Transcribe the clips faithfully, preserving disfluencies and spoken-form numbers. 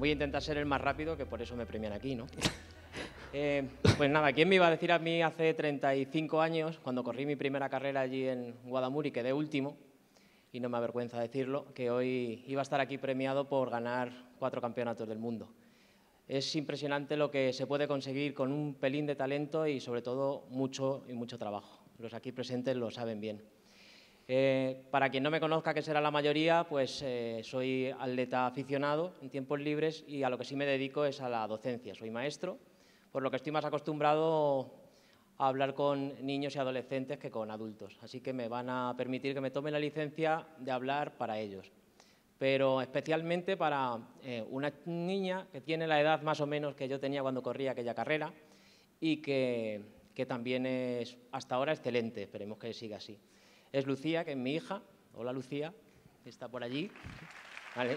voy a intentar ser el más rápido, que por eso me premian aquí, ¿no? Eh, pues nada, ¿quién me iba a decir a mí hace treinta y cinco años, cuando corrí mi primera carrera allí en Guadamur y quedé último, y no me avergüenza decirlo, que hoy iba a estar aquí premiado por ganar cuatro campeonatos del mundo? Es impresionante lo que se puede conseguir con un pelín de talento y, sobre todo, mucho y mucho trabajo. Los aquí presentes lo saben bien. Eh, para quien no me conozca, que será la mayoría, pues eh, soy atleta aficionado en tiempos libres y a lo que sí me dedico es a la docencia. Soy maestro, por lo que estoy más acostumbrado a hablar con niños y adolescentes que con adultos. Así que me van a permitir que me tome la licencia de hablar para ellos. Pero especialmente para eh, una niña que tiene la edad más o menos que yo tenía cuando corría aquella carrera y que, que también es hasta ahora excelente, esperemos que siga así. Es Lucía, que es mi hija. Hola, Lucía, que está por allí. Vale.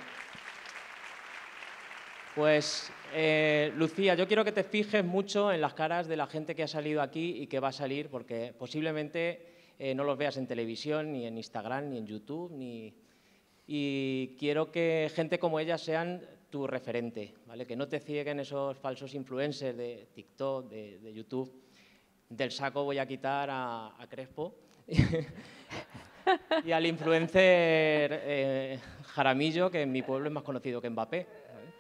Pues, eh, Lucía, yo quiero que te fijes mucho en las caras de la gente que ha salido aquí y que va a salir, porque posiblemente eh, no los veas en televisión, ni en Instagram, ni en YouTube, ni... Y quiero que gente como ella sean tu referente, ¿vale? Que no te cieguen esos falsos influencers de TikTok, de, de YouTube. Del saco voy a quitar a, a Crespo y al influencer eh, Jaramillo, que en mi pueblo es más conocido que Mbappé.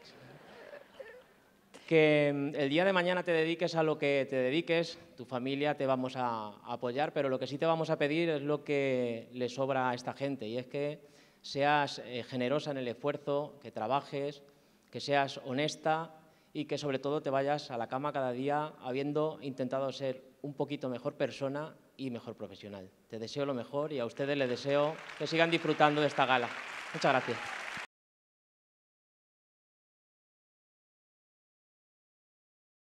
Que el día de mañana te dediques a lo que te dediques, tu familia te vamos a apoyar, pero lo que sí te vamos a pedir es lo que le sobra a esta gente, y es que seas eh, generosa en el esfuerzo, que trabajes, que seas honesta y que sobre todo te vayas a la cama cada día habiendo intentado ser un poquito mejor persona y mejor profesional. Te deseo lo mejor y a ustedes les deseo que sigan disfrutando de esta gala. Muchas gracias.